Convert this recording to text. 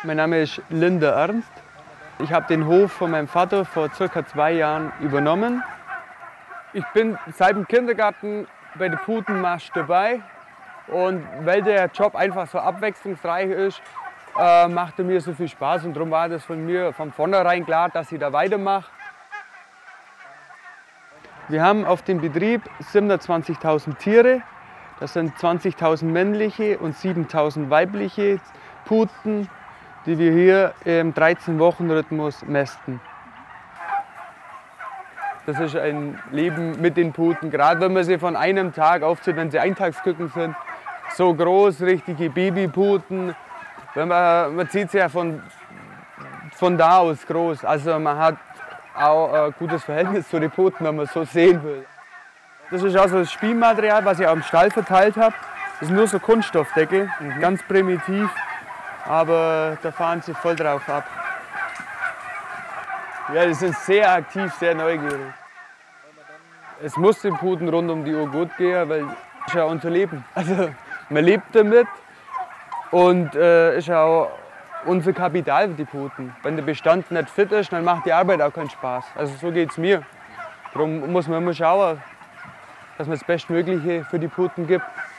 Mein Name ist Linde Ernst. Ich habe den Hof von meinem Vater vor ca. 2 Jahren übernommen. Ich bin seit dem Kindergarten bei der Putenmast dabei. Und weil der Job einfach so abwechslungsreich ist, macht er mir so viel Spaß. Und darum war das von mir von vornherein klar, dass ich da weitermache. Wir haben auf dem Betrieb 720.000 Tiere. Das sind 20.000 männliche und 7.000 weibliche Puten, die wir hier im 13-Wochen-Rhythmus mästen. Das ist ein Leben mit den Puten, gerade wenn man sie von einem Tag aufzieht, wenn sie Eintagsküken sind. So groß, richtige Babyputen. Man zieht sie ja von da aus groß. Also man hat auch ein gutes Verhältnis zu den Puten, wenn man es so sehen will. Das ist also das Spielmaterial, was ich am Stall verteilt habe. Das sind nur so Kunststoffdeckel, ganz primitiv. Aber da fahren sie voll drauf ab. Ja, die sind sehr aktiv, sehr neugierig. Es muss den Puten rund um die Uhr gut gehen, weil das ist ja unser Leben. Also man lebt damit und ist auch unser Kapital für die Puten. Wenn der Bestand nicht fit ist, dann macht die Arbeit auch keinen Spaß. Also so geht es mir. Darum muss man immer schauen, dass man das Bestmögliche für die Puten gibt.